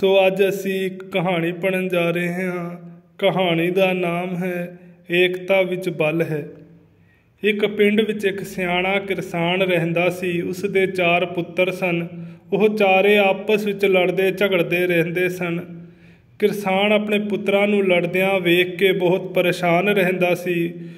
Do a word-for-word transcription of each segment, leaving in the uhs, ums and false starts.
तो अज असी एक कहानी पढ़न जा रहे हाँ। कहानी का नाम है एकता विच बल है। एक पिंड विच एक सियाणा किरसान रहिंदा सी। उसदे चार पुत्तर सन। वो चारे आपस विच लड़दे झगड़दे रहिंदे सन। किरसान अपने पुत्रां नूं लड़दियां वेख के बहुत परेशान रहिंदा सी।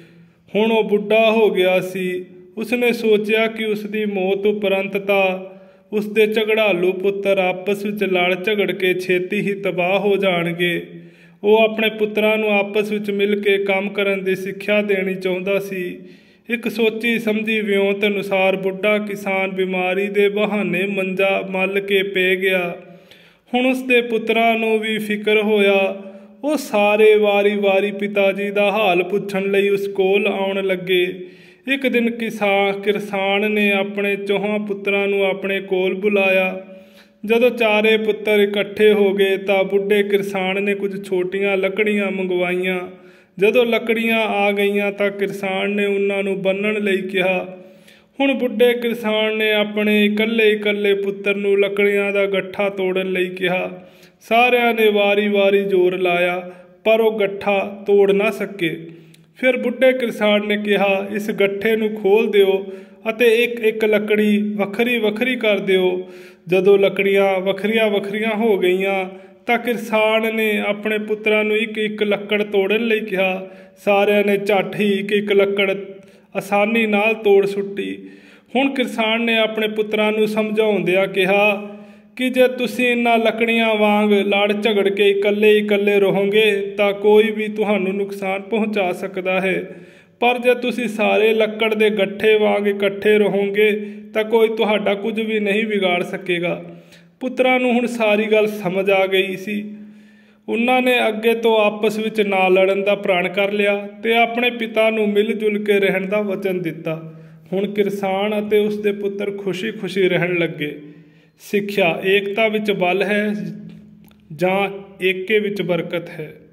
हुण वो बुढ़ा हो गया सी। उसने सोचिया कि उसकी मौत उपरंत तां उसके झगड़ालू पुत्र आपस विच लड़ झगड़ के छेती ही तबाह हो जाणगे। वो अपने पुत्रां नूं आपस विच मिल के काम करन दी सिक्ख्या देनी चाहुंदा सी। एक सोची समझी विਉਂਤ अनुसार बुढ़ा किसान बीमारी दे बहाने मंजा मल के पे गया। हुण उसके पुत्रां नूं भी फिक्र होया। वो सारे वारी वारी पिता जी का हाल पुछण लई उस कोल आउण लगे। एक दिन किसान किरसान ने अपने चौहां पुत्रां नूं अपने कोल बुलाया। जदों चारे पुत्र इकट्ठे हो गए तां बुढ़े किरसान ने कुछ छोटियां लकड़ियां मंगवाईयां। जदों लकड़ियां आ गईयां तां किरसान ने उन्हां नूं बन्नण लई कहा। हुण बुढ़े किरसान ने अपने इकल्ले इकल्ले पुत्र नूं लकड़ियां दा गट्ठा तोड़न लई कहा। सारियां ने वारी वारी जोर लाया पर वो गट्ठा तोड़ ना सके। फिर बुढ़े किरसान ने कहा, इस गट्ठे नूं खोल दिओ अते एक एक लकड़ी वखरी वखरी कर दिओ। जदों लकड़ियां वखरियां वखरियां हो गईयां तां किरसान ने अपने पुत्रां नूं एक एक लक्कड़ तोड़न लई कहा। सारियां ने झट ही एक एक लक्कड़ आसानी नाल तोड़ सुट्टी। हुण किरसान ने अपने पुत्रां नूं समझाउंदिआं कहा कि जे तुसीं इन्हां लकड़ियां वांग लड़ झगड़ के इकल्ले इकल्ले रहोगे तां कोई भी तुहानूं नुकसान पहुँचा सकदा है, पर जे तुसीं सारे लक्कड़ दे गट्ठे वांग इकट्ठे रहोगे तां कोई तुहाडा कुछ भी नहीं बिगाड़ सकेगा। पुत्रां नूं हुण सारी गल समझ आ गई सी। उन्हां ने अगे तो आपस विच ना लड़न दा प्रण कर लिया ते अपने पिता नूं मिल जुल के रहण दा वचन दिता। हुण किरसान अते उसदे पुत्र खुशी खुशी रहण लगे। सिक्ख्या एकता विच बल है जां एके विच बरकत है।